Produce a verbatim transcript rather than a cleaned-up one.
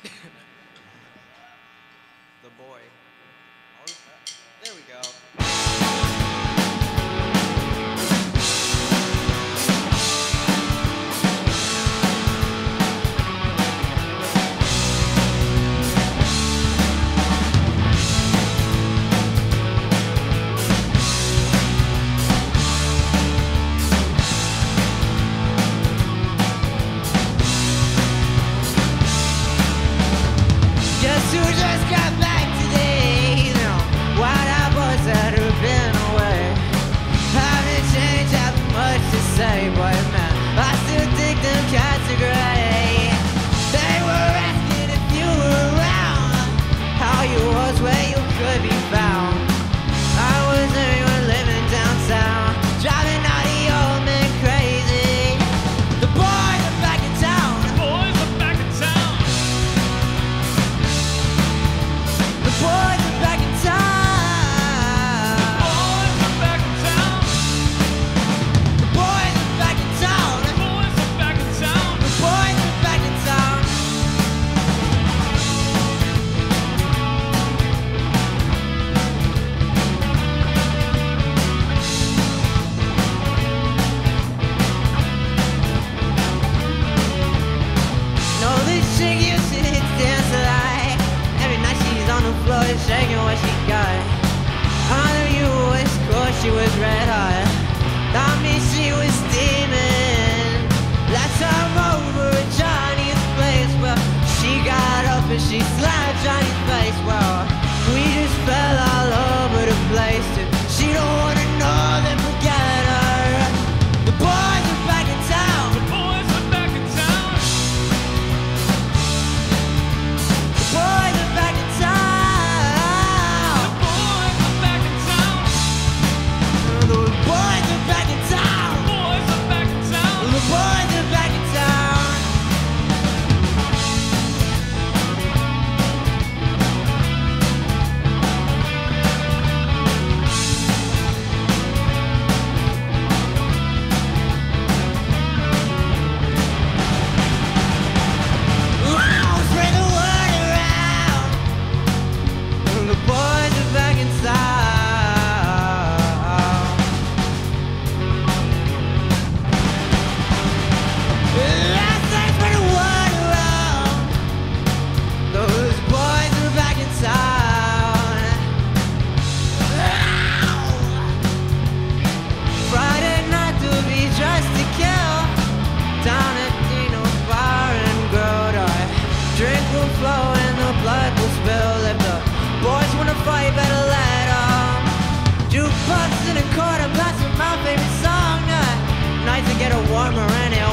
The boy. There we go. Guess who just got back today? No, white-eyed boys that have been away. Haven't changed, haven't much to say, but man, I still think them cats are great. They were asking if you were around, how you was, where you could be found. I was anyone living down south, driving out the old man crazy. The boys are back in town. The boys are back in town. The boys are back in town. The boys are back in town. The boys are back in town. The boys are back in town. The boys are back in town. No, this chick used to dance like every night she's on the floor shaking what she got. On the U S coast she was red hot. I mean she was steaming. Last time over at Johnny's place, well she got up and she slapped Johnny's face. Well we just fell all over the place. And she don't wanna know them forget her. The boys are back in town. The boys are back in town. The boys are back in town. The boys are back in town. The boys are back in town. The boys are back in town. The boys are back in town. Wow, spread the word around. The boys are back in town. Last night, spread the word around. Those boys are back in town. Friday night to be just to kill. Down at Dino's bar and Grota. Drink will flow and the blood will spill. If the boys wanna fight, better let 'em. Jukebox in a corner, blasting my favorite song. Uh, nice to get a warmer and it